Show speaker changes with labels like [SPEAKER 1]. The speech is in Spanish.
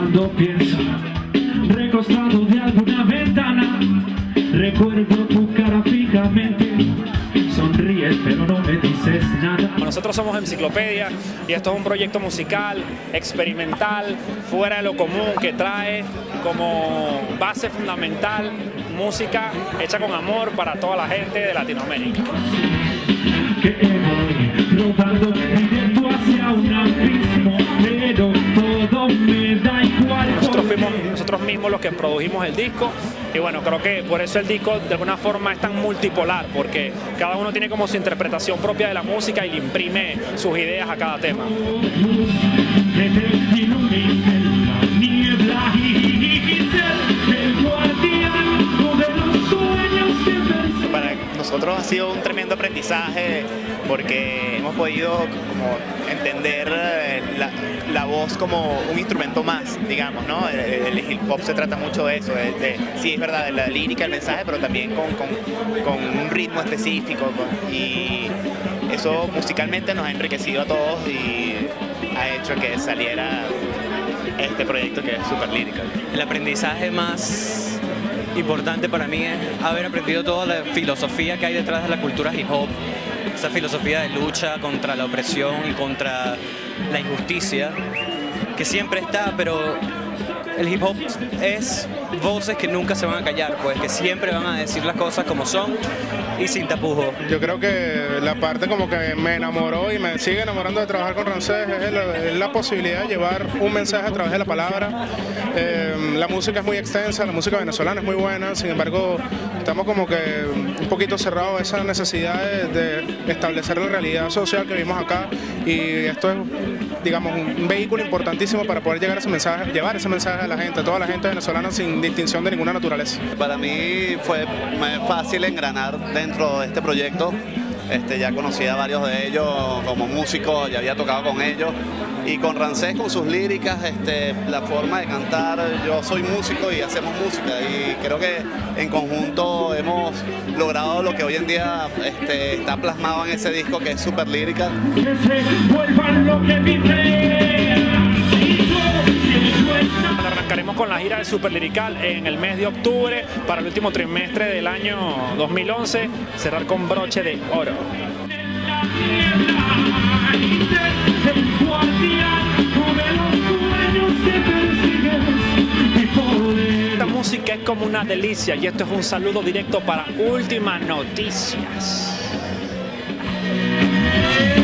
[SPEAKER 1] Cuando pienso recostado de alguna ventana, recuerdo tu cara fijamente. Sonríes pero no me dices nada.
[SPEAKER 2] Nosotros somos Enciclopedia y esto es un proyecto musical, experimental, fuera de lo común, que trae como base fundamental música hecha con amor para toda la gente de Latinoamérica.
[SPEAKER 1] Que voy rodando directo hacia un abismo, pero todo me da igual.
[SPEAKER 2] Nosotros fuimos nosotros mismos los que produjimos el disco y bueno, creo que por eso el disco de alguna forma es tan multipolar, porque cada uno tiene como su interpretación propia de la música y le imprime sus ideas a cada tema.
[SPEAKER 3] Para nosotros ha sido un tremendo aprendizaje porque hemos podido como entender la voz como un instrumento más, digamos, ¿no? El hip hop se trata mucho de eso, sí, es verdad, de la lírica, el mensaje, pero también con un ritmo específico y eso musicalmente nos ha enriquecido a todos y ha hecho que saliera este proyecto que es súper lírico.
[SPEAKER 4] El aprendizaje más importante para mí es haber aprendido toda la filosofía que hay detrás de la cultura hip hop, esa filosofía de lucha contra la opresión y contra la injusticia que siempre está, pero el hip hop es voces que nunca se van a callar, pues que siempre van a decir las cosas como son y sin tapujos.
[SPEAKER 5] Yo creo que la parte como que me enamoró y me sigue enamorando de trabajar con Ramsés es la posibilidad de llevar un mensaje a través de la palabra. La música es muy extensa, la música venezolana es muy buena, sin embargo estamos como que un poquito cerrados a esa necesidad de establecer la realidad social que vimos acá y esto es, digamos, un vehículo importantísimo para poder llegar a ese mensaje, llevar ese mensaje a la gente, a toda la gente venezolana sin distinción de ninguna naturaleza.
[SPEAKER 6] Para mí fue fácil engranar dentro de este proyecto. Ya conocía a varios de ellos como músicos, ya había tocado con ellos y con Ramsés, con sus líricas, la forma de cantar. Yo soy músico y hacemos música y creo que en conjunto hemos logrado lo que hoy en día está plasmado en ese disco, que es súper lírica.
[SPEAKER 2] Arrancaremos con la gira de Super Lirical en el mes de octubre para el último trimestre del año 2011, cerrar con broche de oro. Esta música es como una delicia y esto es un saludo directo para Últimas Noticias.